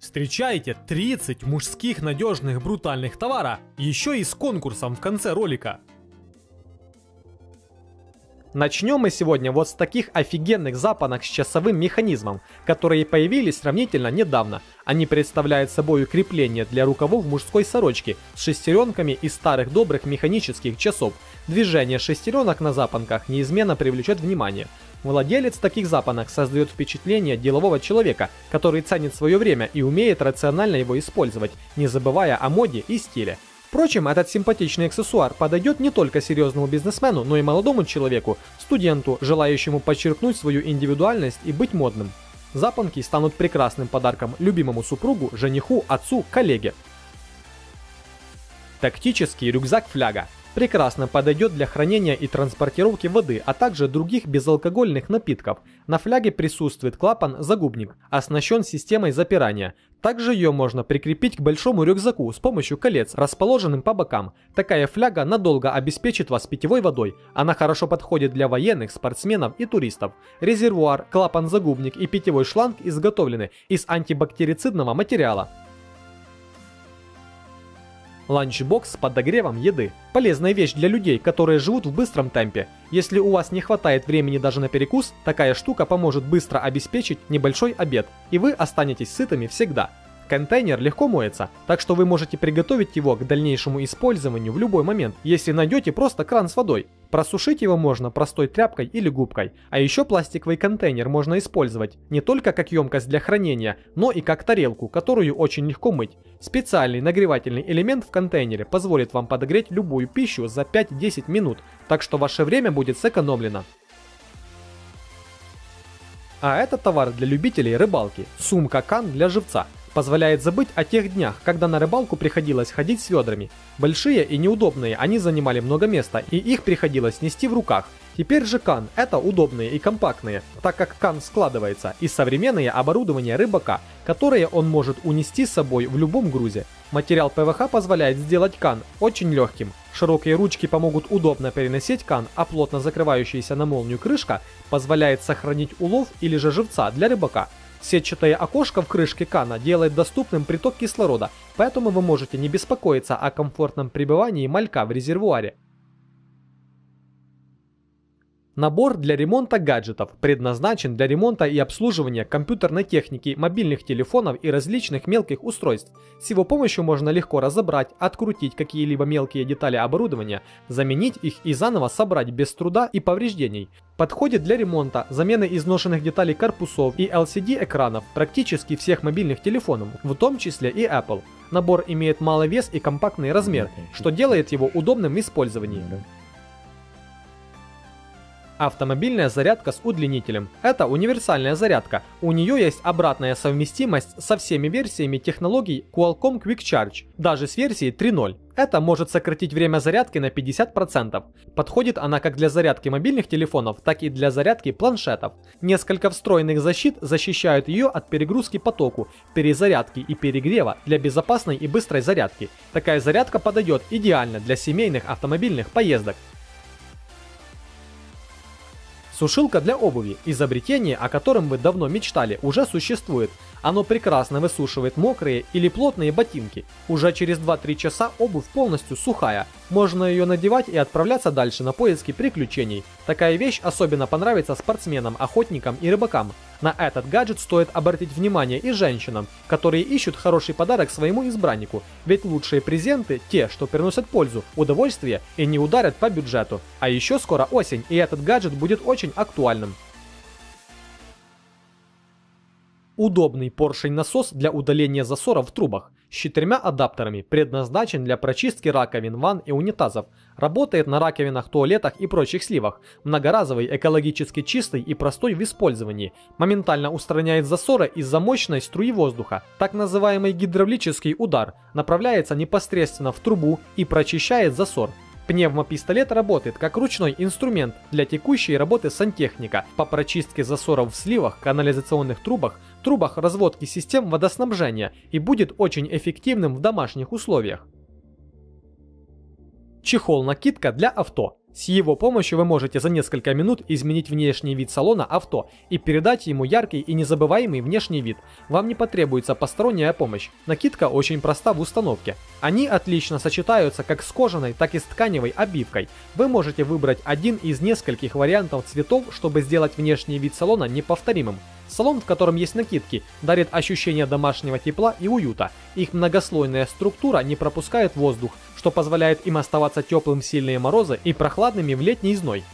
Встречайте 30 мужских надежных брутальных товара, еще и с конкурсом в конце ролика. Начнем мы сегодня вот с таких офигенных запонок с часовым механизмом, которые появились сравнительно недавно. Они представляют собой крепление для рукавов мужской сорочки с шестеренками из старых добрых механических часов. Движение шестеренок на запонках неизменно привлечет внимание. Владелец таких запонок создает впечатление делового человека, который ценит свое время и умеет рационально его использовать, не забывая о моде и стиле. Впрочем, этот симпатичный аксессуар подойдет не только серьезному бизнесмену, но и молодому человеку, студенту, желающему подчеркнуть свою индивидуальность и быть модным. Запонки станут прекрасным подарком любимому супругу, жениху, отцу, коллеге. Тактический рюкзак-фляга. Прекрасно подойдет для хранения и транспортировки воды, а также других безалкогольных напитков. На фляге присутствует клапан-загубник, оснащен системой запирания. Также ее можно прикрепить к большому рюкзаку с помощью колец, расположенным по бокам. Такая фляга надолго обеспечит вас питьевой водой. Она хорошо подходит для военных, спортсменов и туристов. Резервуар, клапан-загубник и питьевой шланг изготовлены из антибактерицидного материала. Ланчбокс с подогревом еды. Полезная вещь для людей, которые живут в быстром темпе. Если у вас не хватает времени даже на перекус, такая штука поможет быстро обеспечить небольшой обед, и вы останетесь сытыми всегда. Контейнер легко моется, так что вы можете приготовить его к дальнейшему использованию в любой момент, если найдете просто кран с водой. Просушить его можно простой тряпкой или губкой. А еще пластиковый контейнер можно использовать не только как емкость для хранения, но и как тарелку, которую очень легко мыть. Специальный нагревательный элемент в контейнере позволит вам подогреть любую пищу за 5-10 минут, так что ваше время будет сэкономлено. А это товар для любителей рыбалки. Сумка-кан для живца. Позволяет забыть о тех днях, когда на рыбалку приходилось ходить с ведрами. Большие и неудобные, они занимали много места, и их приходилось нести в руках. Теперь же кан – это удобные и компактные, так как кан складывается, и современное оборудование рыбака, которое он может унести с собой в любом грузе. Материал ПВХ позволяет сделать кан очень легким. Широкие ручки помогут удобно переносить кан, а плотно закрывающаяся на молнию крышка позволяет сохранить улов или же живца для рыбака. Сетчатое окошко в крышке кана делает доступным приток кислорода, поэтому вы можете не беспокоиться о комфортном пребывании малька в резервуаре. Набор для ремонта гаджетов предназначен для ремонта и обслуживания компьютерной техники, мобильных телефонов и различных мелких устройств. С его помощью можно легко разобрать, открутить какие-либо мелкие детали оборудования, заменить их и заново собрать без труда и повреждений. Подходит для ремонта, замены изношенных деталей корпусов и LCD-экранов практически всех мобильных телефонов, в том числе и Apple. Набор имеет малый вес и компактный размер, что делает его удобным в использовании. Автомобильная зарядка с удлинителем. Это универсальная зарядка. У нее есть обратная совместимость со всеми версиями технологий Qualcomm Quick Charge, даже с версией 3.0. Это может сократить время зарядки на 50%. Подходит она как для зарядки мобильных телефонов, так и для зарядки планшетов. Несколько встроенных защит защищают ее от перегрузки по току, перезарядки и перегрева для безопасной и быстрой зарядки. Такая зарядка подойдет идеально для семейных автомобильных поездок. Сушилка для обуви. Изобретение, о котором вы давно мечтали, уже существует. Оно прекрасно высушивает мокрые или плотные ботинки. Уже через 2-3 часа обувь полностью сухая. Можно ее надевать и отправляться дальше на поиски приключений. Такая вещь особенно понравится спортсменам, охотникам и рыбакам. На этот гаджет стоит обратить внимание и женщинам, которые ищут хороший подарок своему избраннику. Ведь лучшие презенты – те, что приносят пользу, удовольствие и не ударят по бюджету. А еще скоро осень, и этот гаджет будет очень актуальным. Удобный поршень-насос для удаления засоров в трубах с 4 адаптерами, предназначен для прочистки раковин, ванн и унитазов. Работает на раковинах, туалетах и прочих сливах. Многоразовый, экологически чистый и простой в использовании. Моментально устраняет засоры из-за мощной струи воздуха. Так называемый гидравлический удар направляется непосредственно в трубу и прочищает засор. Пневмопистолет работает как ручной инструмент для текущей работы сантехника по прочистке засоров в сливах, канализационных трубах, трубах разводки систем водоснабжения и будет очень эффективным в домашних условиях. Чехол-накидка для авто. С его помощью вы можете за несколько минут изменить внешний вид салона авто и передать ему яркий и незабываемый внешний вид. Вам не потребуется посторонняя помощь. Накидка очень проста в установке. Они отлично сочетаются как с кожаной, так и с тканевой обивкой. Вы можете выбрать один из нескольких вариантов цветов, чтобы сделать внешний вид салона неповторимым. Салон, в котором есть накидки, дарит ощущение домашнего тепла и уюта. Их многослойная структура не пропускает воздух, что позволяет им оставаться теплым в сильные морозы и прохладными в летний зной.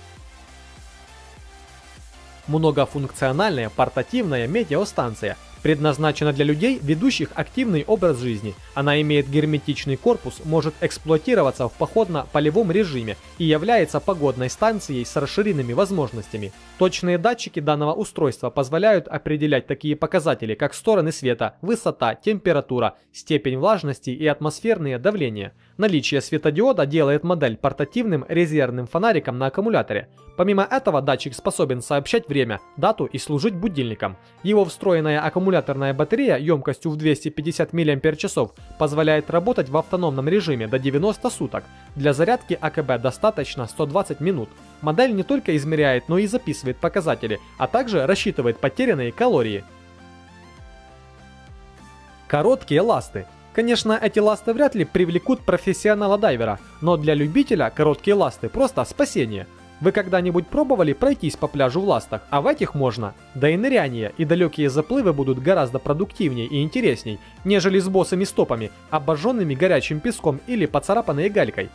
Многофункциональная портативная метеостанция. Предназначена для людей, ведущих активный образ жизни. Она имеет герметичный корпус, может эксплуатироваться в походно-полевом режиме и является погодной станцией с расширенными возможностями. Точные датчики данного устройства позволяют определять такие показатели, как стороны света, высота, температура, степень влажности и атмосферное давление. Наличие светодиода делает модель портативным резервным фонариком на аккумуляторе. Помимо этого, датчик способен сообщать время, дату и служить будильником. Его встроенная аккумуляторная батарея емкостью в 250 мАч позволяет работать в автономном режиме до 90 суток. Для зарядки АКБ достаточно 120 минут. Модель не только измеряет, но и записывает показатели, а также рассчитывает потерянные калории. Короткие ласты. Конечно, эти ласты вряд ли привлекут профессионала-дайвера, но для любителя короткие ласты просто спасение. Вы когда-нибудь пробовали пройтись по пляжу в ластах? А в этих можно. Да и ныряние, и далекие заплывы будут гораздо продуктивнее и интересней, нежели с босыми стопами, обожженными горячим песком или поцарапанные галькой.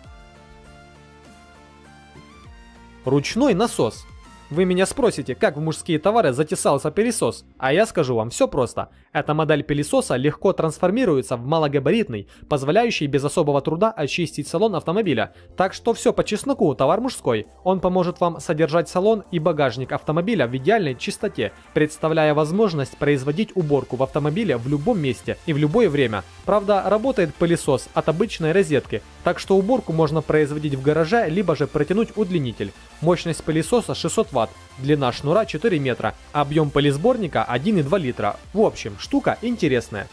Ручной насос. Вы меня спросите, как в мужские товары затесался пылесос, а я скажу вам все просто. Эта модель пылесоса легко трансформируется в малогабаритный, позволяющий без особого труда очистить салон автомобиля. Так что все по чесноку, товар мужской. Он поможет вам содержать салон и багажник автомобиля в идеальной чистоте, представляя возможность производить уборку в автомобиле в любом месте и в любое время. Правда, работает пылесос от обычной розетки, так что уборку можно производить в гараже, либо же протянуть удлинитель. Мощность пылесоса 600 Вт, длина шнура 4 метра, объем пылесборника 1,2 литра. В общем, штука интересная.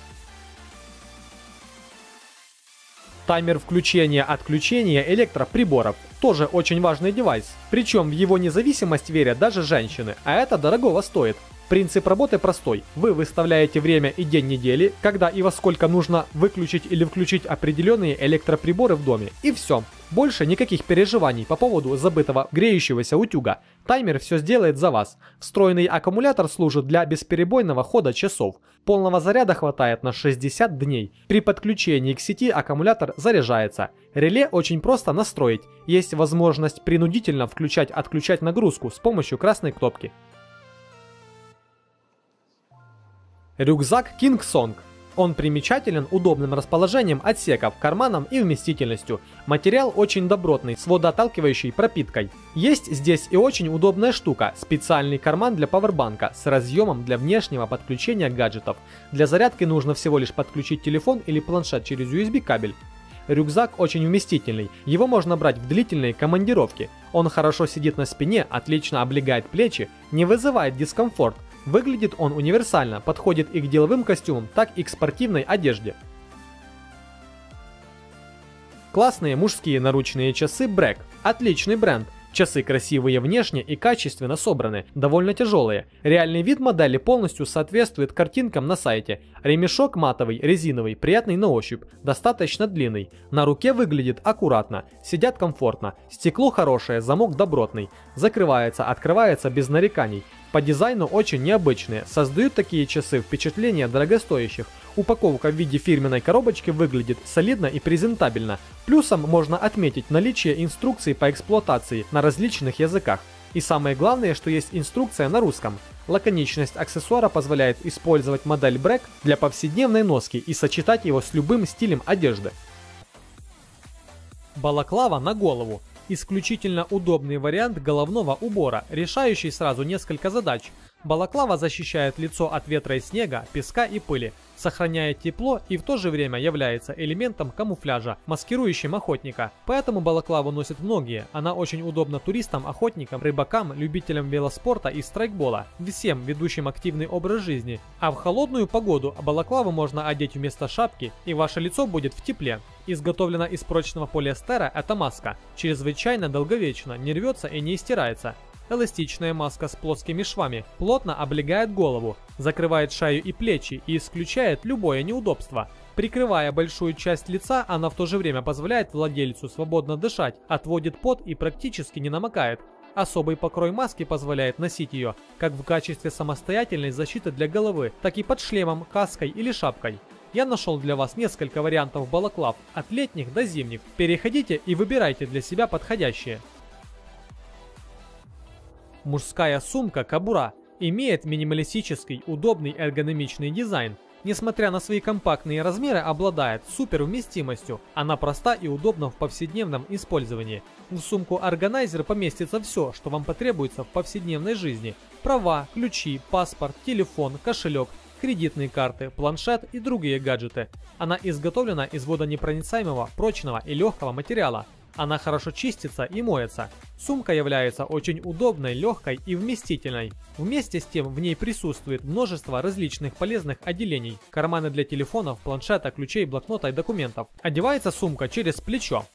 Таймер включения-отключения электроприборов. Тоже очень важный девайс. Причем в его независимость верят даже женщины, а это дорогого стоит. Принцип работы простой. Вы выставляете время и день недели, когда и во сколько нужно выключить или включить определенные электроприборы в доме. И все. Больше никаких переживаний по поводу забытого греющегося утюга. Таймер все сделает за вас. Встроенный аккумулятор служит для бесперебойного хода часов. Полного заряда хватает на 60 дней. При подключении к сети аккумулятор заряжается. Реле очень просто настроить. Есть возможность принудительно включать-отключать нагрузку с помощью красной кнопки. Рюкзак King Song. Он примечателен удобным расположением отсеков, карманом и вместительностью. Материал очень добротный, с водоотталкивающей пропиткой. Есть здесь и очень удобная штука – специальный карман для пауэрбанка с разъемом для внешнего подключения гаджетов. Для зарядки нужно всего лишь подключить телефон или планшет через USB кабель. Рюкзак очень вместительный, его можно брать в длительные командировки. Он хорошо сидит на спине, отлично облегает плечи, не вызывает дискомфорт. Выглядит он универсально, подходит и к деловым костюмам, так и к спортивной одежде. Классные мужские наручные часы Breck. Отличный бренд. Часы красивые внешне и качественно собраны, довольно тяжелые. Реальный вид модели полностью соответствует картинкам на сайте. Ремешок матовый, резиновый, приятный на ощупь, достаточно длинный. На руке выглядит аккуратно, сидят комфортно. Стекло хорошее, замок добротный. Закрывается, открывается без нареканий. По дизайну очень необычные, создают такие часы впечатление дорогостоящих. Упаковка в виде фирменной коробочки выглядит солидно и презентабельно. Плюсом можно отметить наличие инструкций по эксплуатации на различных языках. И самое главное, что есть инструкция на русском. Лаконичность аксессуара позволяет использовать модель Breck для повседневной носки и сочетать его с любым стилем одежды. Балаклава на голову. Исключительно удобный вариант головного убора, решающий сразу несколько задач. Балаклава защищает лицо от ветра и снега, песка и пыли, сохраняет тепло и в то же время является элементом камуфляжа, маскирующим охотника. Поэтому балаклаву носят многие. Она очень удобна туристам, охотникам, рыбакам, любителям велоспорта и страйкбола, всем ведущим активный образ жизни. А в холодную погоду балаклаву можно одеть вместо шапки, и ваше лицо будет в тепле. Изготовлена из прочного полиэстера, эта маска чрезвычайно долговечна, не рвется и не стирается. Эластичная маска с плоскими швами плотно облегает голову, закрывает шею и плечи и исключает любое неудобство. Прикрывая большую часть лица, она в то же время позволяет владельцу свободно дышать, отводит пот и практически не намокает. Особый покрой маски позволяет носить ее как в качестве самостоятельной защиты для головы, так и под шлемом, каской или шапкой. Я нашел для вас несколько вариантов балаклав, от летних до зимних. Переходите и выбирайте для себя подходящие. Мужская сумка «Кобура» имеет минималистический, удобный эргономичный дизайн. Несмотря на свои компактные размеры, обладает супервместимостью. Она проста и удобна в повседневном использовании. В сумку органайзер поместится все, что вам потребуется в повседневной жизни. Права, ключи, паспорт, телефон, кошелек, кредитные карты, планшет и другие гаджеты. Она изготовлена из водонепроницаемого, прочного и легкого материала. Она хорошо чистится и моется. Сумка является очень удобной, легкой и вместительной. Вместе с тем в ней присутствует множество различных полезных отделений. Карманы для телефонов, планшета, ключей, блокнота и документов. Одевается сумка через плечо.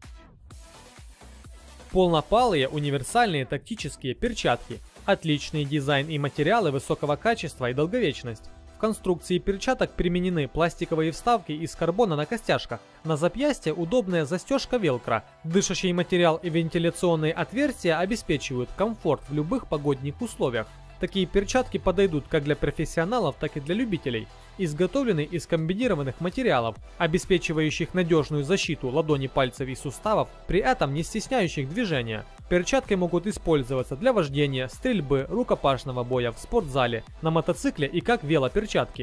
Полнопалые универсальные тактические перчатки. Отличный дизайн и материалы высокого качества и долговечность. В конструкции перчаток применены пластиковые вставки из карбона на костяшках. На запястье удобная застежка велкро. Дышащий материал и вентиляционные отверстия обеспечивают комфорт в любых погодных условиях. Такие перчатки подойдут как для профессионалов, так и для любителей. Изготовлены из комбинированных материалов, обеспечивающих надежную защиту ладони, пальцев и суставов, при этом не стесняющих движения. Перчатки могут использоваться для вождения, стрельбы, рукопашного боя в спортзале, на мотоцикле и как велоперчатки.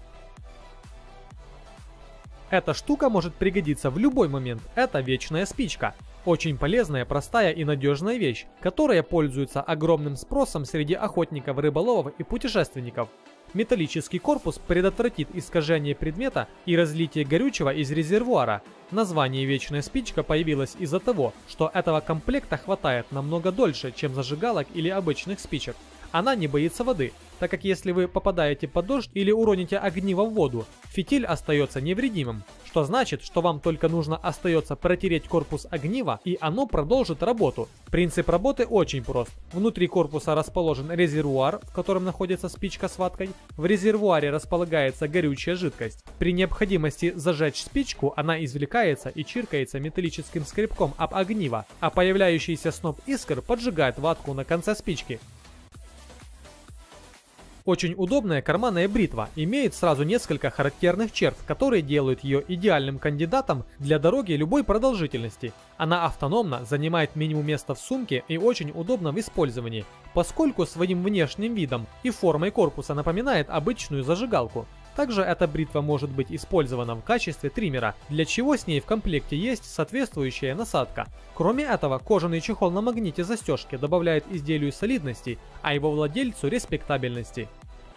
Эта штука может пригодиться в любой момент. Это вечная спичка. Очень полезная, простая и надежная вещь, которая пользуется огромным спросом среди охотников, рыболовов и путешественников. Металлический корпус предотвратит искажение предмета и разлитие горючего из резервуара. Название «Вечная спичка» появилось из-за того, что этого комплекта хватает намного дольше, чем зажигалок или обычных спичек. Она не боится воды, так как если вы попадаете под дождь или уроните огниво в воду, фитиль остается невредимым, что значит, что вам только нужно остается протереть корпус огнива, и оно продолжит работу. Принцип работы очень прост. Внутри корпуса расположен резервуар, в котором находится спичка с ваткой. В резервуаре располагается горючая жидкость. При необходимости зажечь спичку, она извлекается и чиркается металлическим скребком об огниво, а появляющийся сноп искр поджигает ватку на конце спички. Очень удобная карманная бритва, имеет сразу несколько характерных черт, которые делают ее идеальным кандидатом для дороги любой продолжительности. Она автономна, занимает минимум места в сумке и очень удобна в использовании, поскольку своим внешним видом и формой корпуса напоминает обычную зажигалку. Также эта бритва может быть использована в качестве триммера, для чего с ней в комплекте есть соответствующая насадка. Кроме этого, кожаный чехол на магните застежки добавляет изделию солидности, а его владельцу респектабельности.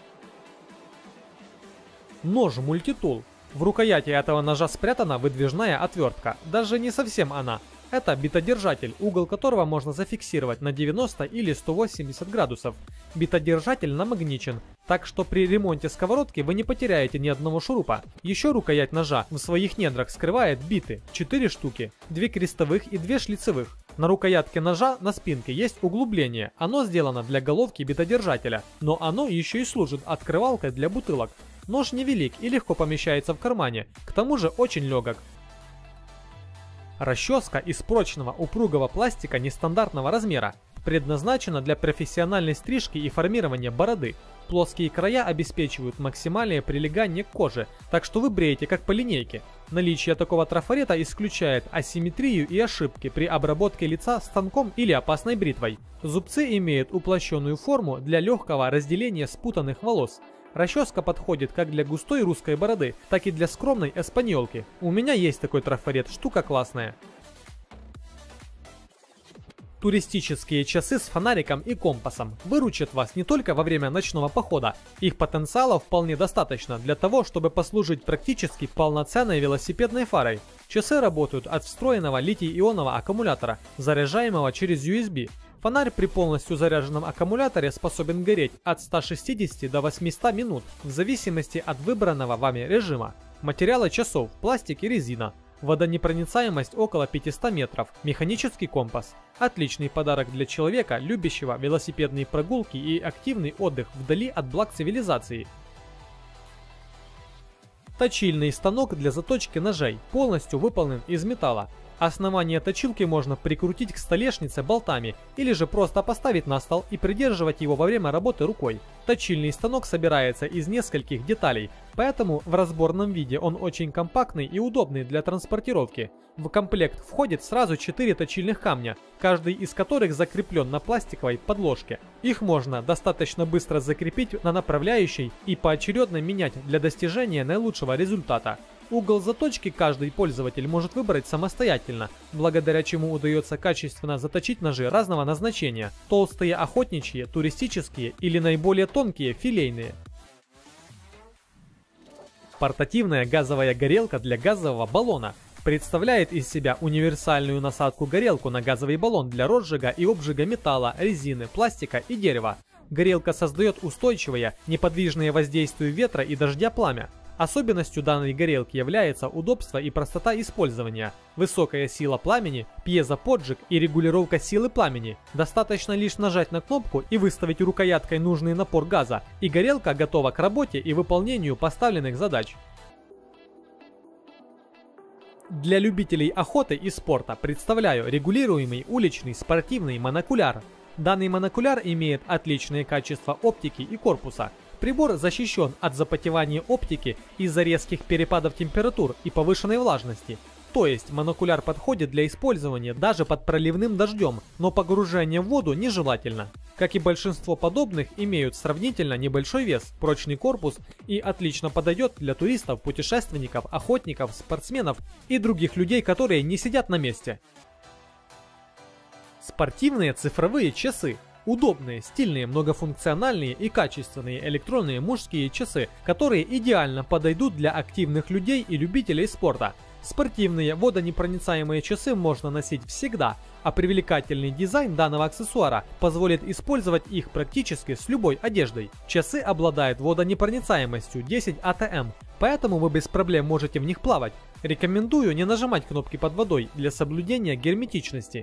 Нож-мультитул. В рукояти этого ножа спрятана выдвижная отвертка, даже не совсем она. Это битодержатель, угол которого можно зафиксировать на 90 или 180 градусов. Битодержатель намагничен, так что при ремонте сковородки вы не потеряете ни одного шурупа. Еще рукоять ножа в своих недрах скрывает биты, 4 штуки, 2 крестовых и 2 шлицевых. На рукоятке ножа на спинке есть углубление, оно сделано для головки битодержателя, но оно еще и служит открывалкой для бутылок. Нож невелик и легко помещается в кармане, к тому же очень легок. Расческа из прочного упругого пластика нестандартного размера. Предназначена для профессиональной стрижки и формирования бороды. Плоские края обеспечивают максимальное прилегание к коже, так что вы бреете как по линейке. Наличие такого трафарета исключает асимметрию и ошибки при обработке лица станком или опасной бритвой. Зубцы имеют уплощенную форму для легкого разделения спутанных волос. Расческа подходит как для густой русской бороды, так и для скромной эспаньолки. У меня есть такой трафарет, штука классная. Туристические часы с фонариком и компасом выручат вас не только во время ночного похода. Их потенциала вполне достаточно для того, чтобы послужить практически полноценной велосипедной фарой. Часы работают от встроенного литий-ионного аккумулятора, заряжаемого через USB. Фонарь при полностью заряженном аккумуляторе способен гореть от 160 до 800 минут, в зависимости от выбранного вами режима. Материалы часов – пластик и резина. Водонепроницаемость около 500 метров, механический компас. Отличный подарок для человека, любящего велосипедные прогулки и активный отдых вдали от благ цивилизации. Точильный станок для заточки ножей, полностью выполнен из металла. Основание точилки можно прикрутить к столешнице болтами или же просто поставить на стол и придерживать его во время работы рукой. Точильный станок собирается из нескольких деталей, поэтому в разборном виде он очень компактный и удобный для транспортировки. В комплект входит сразу 4 точильных камня, каждый из которых закреплен на пластиковой подложке. Их можно достаточно быстро закрепить на направляющей и поочередно менять для достижения наилучшего результата. Угол заточки каждый пользователь может выбрать самостоятельно, благодаря чему удается качественно заточить ножи разного назначения – толстые охотничьи, туристические или наиболее тонкие филейные. Портативная газовая горелка для газового баллона представляет из себя универсальную насадку-горелку на газовый баллон для розжига и обжига металла, резины, пластика и дерева. Горелка создает устойчивое, неподвижное воздействию ветра и дождя пламя. Особенностью данной горелки является удобство и простота использования, высокая сила пламени, пьезоподжиг и регулировка силы пламени. Достаточно лишь нажать на кнопку и выставить рукояткой нужный напор газа, и горелка готова к работе и выполнению поставленных задач. Для любителей охоты и спорта представляю регулируемый уличный спортивный монокуляр. Данный монокуляр имеет отличное качество оптики и корпуса. Прибор защищен от запотевания оптики из-за резких перепадов температур и повышенной влажности. То есть монокуляр подходит для использования даже под проливным дождем, но погружение в воду нежелательно. Как и большинство подобных, имеют сравнительно небольшой вес, прочный корпус и отлично подойдет для туристов, путешественников, охотников, спортсменов и других людей, которые не сидят на месте. Спортивные цифровые часы. Удобные, стильные, многофункциональные и качественные электронные мужские часы, которые идеально подойдут для активных людей и любителей спорта. Спортивные водонепроницаемые часы можно носить всегда, а привлекательный дизайн данного аксессуара позволит использовать их практически с любой одеждой. Часы обладают водонепроницаемостью 10 АТМ, поэтому вы без проблем можете в них плавать. Рекомендую не нажимать кнопки под водой для соблюдения герметичности.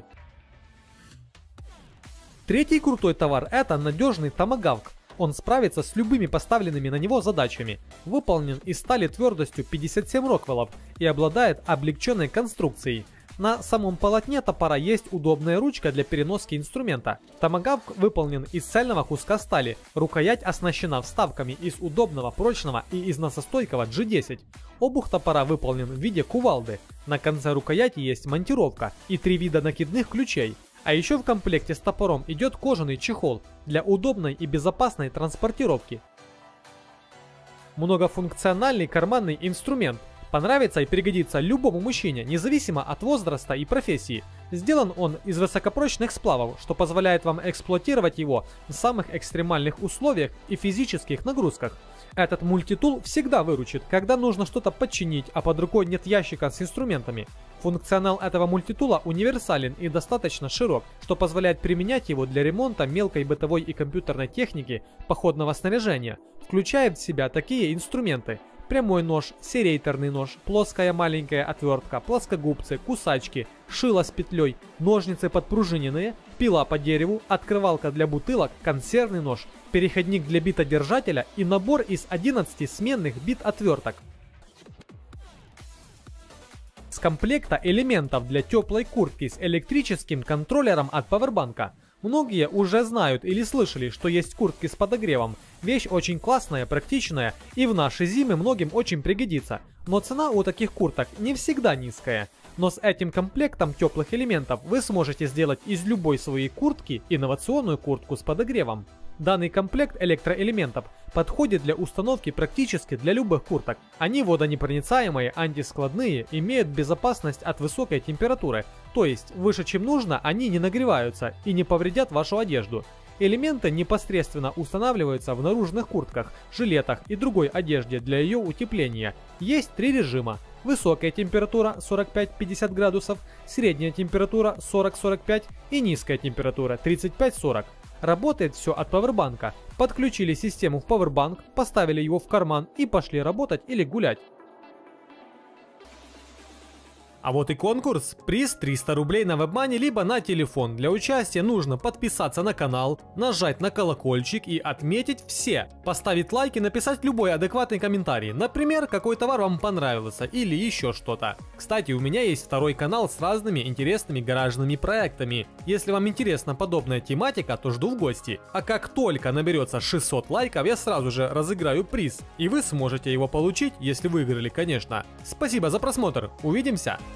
Третий крутой товар – это надежный томагавк. Он справится с любыми поставленными на него задачами. Выполнен из стали твердостью 57 роквеллов и обладает облегченной конструкцией. На самом полотне топора есть удобная ручка для переноски инструмента. Томагавк выполнен из цельного куска стали. Рукоять оснащена вставками из удобного, прочного и износостойкого G10. Обух топора выполнен в виде кувалды. На конце рукояти есть монтировка и 3 вида накидных ключей. А еще в комплекте с топором идет кожаный чехол для удобной и безопасной транспортировки. Многофункциональный карманный инструмент. Понравится и пригодится любому мужчине, независимо от возраста и профессии. Сделан он из высокопрочных сплавов, что позволяет вам эксплуатировать его в самых экстремальных условиях и физических нагрузках. Этот мультитул всегда выручит, когда нужно что-то подчинить, а под рукой нет ящика с инструментами. Функционал этого мультитула универсален и достаточно широк, что позволяет применять его для ремонта мелкой бытовой и компьютерной техники, походного снаряжения, включая в себя такие инструменты: прямой нож, серейторный нож, плоская маленькая отвертка, плоскогубцы, кусачки, шило с петлей, ножницы подпружиненные, пила по дереву, открывалка для бутылок, консервный нож, переходник для битодержателя и набор из 11 сменных бит-отверток. С комплекта элементов для теплой куртки с электрическим контроллером от павербанка. Многие уже знают или слышали, что есть куртки с подогревом. Вещь очень классная, практичная и в наши зимы многим очень пригодится. Но цена у таких курток не всегда низкая. Но с этим комплектом теплых элементов вы сможете сделать из любой своей куртки инновационную куртку с подогревом. Данный комплект электроэлементов подходит для установки практически для любых курток. Они водонепроницаемые, антискладные, имеют безопасность от высокой температуры, то есть выше чем нужно они не нагреваются и не повредят вашу одежду. Элементы непосредственно устанавливаются в наружных куртках, жилетах и другой одежде для ее утепления. Есть 3 режима: высокая температура 45-50 градусов, средняя температура 40-45 и низкая температура 35-40. Работает все от павербанка. Подключили систему в павербанк, поставили его в карман и пошли работать или гулять. А вот и конкурс. Приз 300 рублей на WebMoney либо на телефон. Для участия нужно подписаться на канал, нажать на колокольчик и отметить все. Поставить лайк и написать любой адекватный комментарий. Например, какой товар вам понравился или еще что-то. Кстати, у меня есть второй канал с разными интересными гаражными проектами. Если вам интересна подобная тематика, то жду в гости. А как только наберется 600 лайков, я сразу же разыграю приз. И вы сможете его получить, если выиграли, конечно. Спасибо за просмотр. Увидимся!